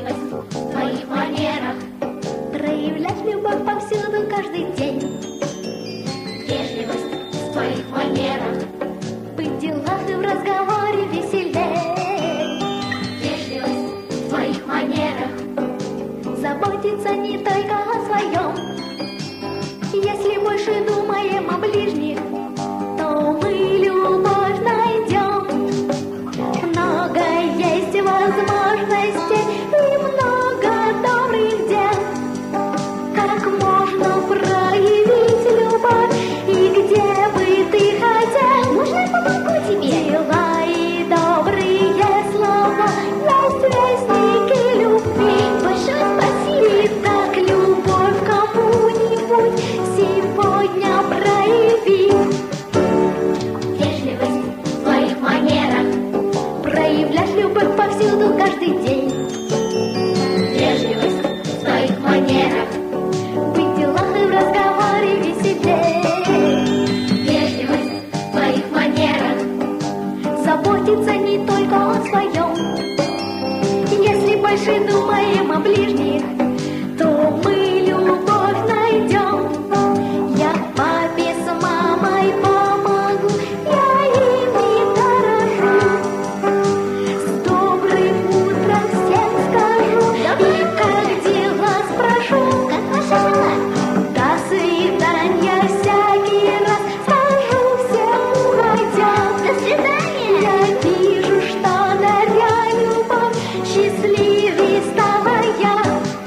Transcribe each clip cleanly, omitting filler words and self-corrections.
Вежливость в твоих манерах, проявлять любовь повсюду каждый день. вежливость в твоих манерах, Быть в делах и в разговоре веселей. вежливость в твоих манерах, Заботиться не только о своем. Если больше думаем о ближних, то мы любовь найдем. Много есть возможностей и много добрых дел. Как можно проявить любовь и где бы ты хотел? Можно я помогу тебе? Дела и добрые слова есть вестники любви. Большое спасибо. И так любовь кому-нибудь сегодня прояви. Вежливость в твоих манерах, Проявлять любовь повсюду каждый день. вежливость в твоих манерах, Быть в делах и в разговоре веселей. вежливость в твоих манерах, Заботиться не только о своем. Если больше думаем о ближних, то мы любовь найдем. Я папе с мамой помогу, я ими дорожу. С добрым утром всем скажу, и как дела спрошу. как ваши дела? До свидания всякий раз скажу всем уходя. До свидания. Я вижу, что даря любовь, счастливей стала я.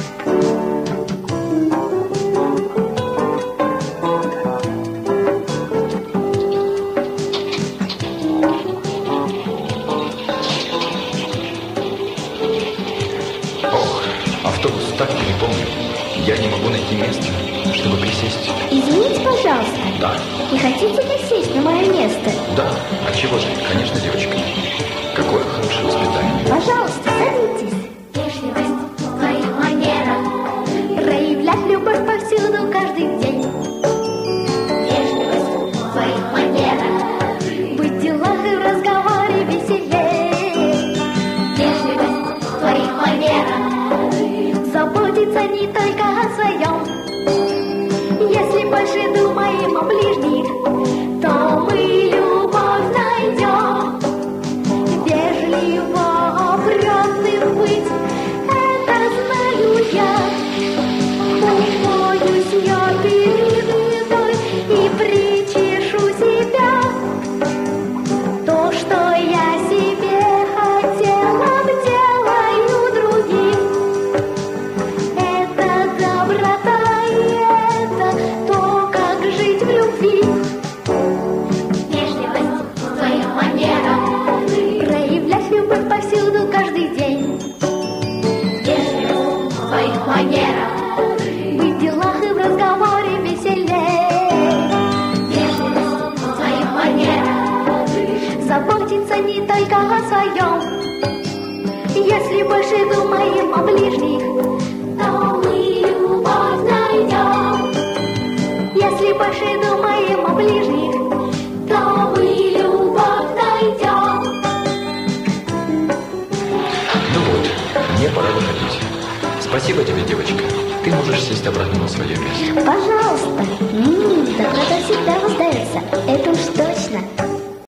Ох, автобус так переполнен. Я не могу найти места, чтобы присесть. Извините, пожалуйста, Да, не хотите ли сесть на мое место? да. А чего же? Конечно, девочка. Какое хорошее воспитание. Пожалуйста, садитесь. Вежливость в твоих манерах, Проявлять любовь повсюду каждый день. вежливость в твоих манерах, Быть в делах и в разговоре веселей. вежливость в твоих манерах, Заботиться не только о своем. Если больше думаем о ближних, то мы любовь найдем. Вежливо опрятным быть, это знаю я. Умоюсь я перед едой и причешу себя. То, что я себе хотела, делаю другим. Это доброта, и это то, как жить в любви. вежливость в твоих манерах, Проявлять любовь повсюду каждый день. вежливость в твоих манерах, Быть в делах и в разговоре веселей. вежливость в твоих манерах, Заботиться не только о своем. Если больше думаем о ближних, то мы любовь найдем. Если больше думаем о ближних, то мы любовь найдем. Ну вот, мне пора выходить. Спасибо тебе, девочка. Ты можешь сесть обратно на свое место. Пожалуйста. Доброта всегда воздается. Это уж точно.